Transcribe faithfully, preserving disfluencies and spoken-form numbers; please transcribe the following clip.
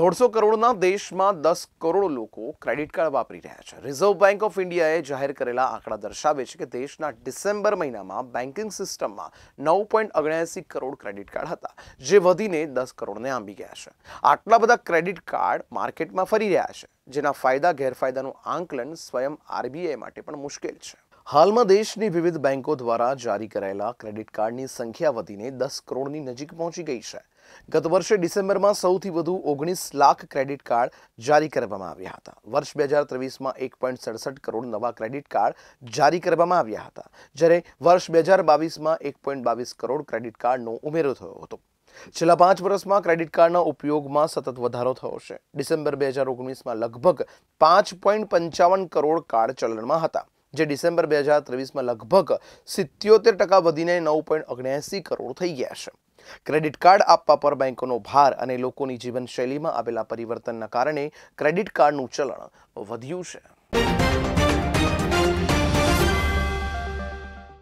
દોઢસો કરોડના દેશમાં દસ કરોડ લોકો ક્રેડિટ કાર્ડ વાપરી રહ્યા છે। રિઝર્વ બેંક ઓફ ઇન્ડિયાએ જાહેર કરેલા આંકડા દર્શાવે છે કે દેશના ડિસેમ્બર મહિનામાં બેન્કિંગ સિસ્ટમમાં નવ પોઈન્ટ ઓગણએંસી કરોડ ક્રેડિટ કાર્ડ હતા, જે વધીને દસ કરોડને આંબી ગયા છે। આટલા બધા ક્રેડિટ કાર્ડ માર્કેટમાં ફરી રહ્યા છે, જેના ફાયદા ગેરફાયદાનું આંકલન સ્વયં આરબીઆઈ માટે પણ મુશ્કેલ છે। હાલમાં દેશની વિવિધ બેંકો દ્વારા જારી કરાયેલા ક્રેડિટ કાર્ડની સંખ્યા વધીને દસ કરોડની નજીક પહોંચી ગઈ છે। ગત વર્ષે ડિસેમ્બરમાં સૌથી વધુ ઓગણીસ લાખ ક્રેડિટ કાર્ડ જારી કરવામાં આવ્યા હતા। વર્ષ બે હજાર ત્રેવીસમાં એક પોઈન્ટ સડસઠ કરોડ નવા ક્રેડિટ કાર્ડ જારી કરવામાં આવ્યા હતા, જ્યારે વર્ષ બે હજાર બાવીસમાં એક પોઈન્ટ બાવીસ કરોડ ક્રેડિટ કાર્ડનો ઉમેરો થયો હતો। છેલ્લા પાંચ વર્ષમાં ક્રેડિટ કાર્ડના ઉપયોગમાં સતત વધારો થયો છે। ડિસેમ્બર બે હજાર ઓગણીસમાં લગભગ પાંચ પોઈન્ટ પંચાવન કરોડ કાર્ડ ચલણમાં હતા, જે ડિસેમ્બર બે હજાર ત્રેવીસમાં લગભગ સિત્યોતેર ટકા વધીને નવ પોઈન્ટ ઓગણએંસી કરોડ થઈ ગયા છે। ક્રેડિટ કાર્ડ આપવા પર બેંકોનો ભાર અને લોકોની જીવનશૈલીમાં આવેલા પરિવર્તનના કારણે ક્રેડિટ કાર્ડનું ચલણ વધ્યું છે।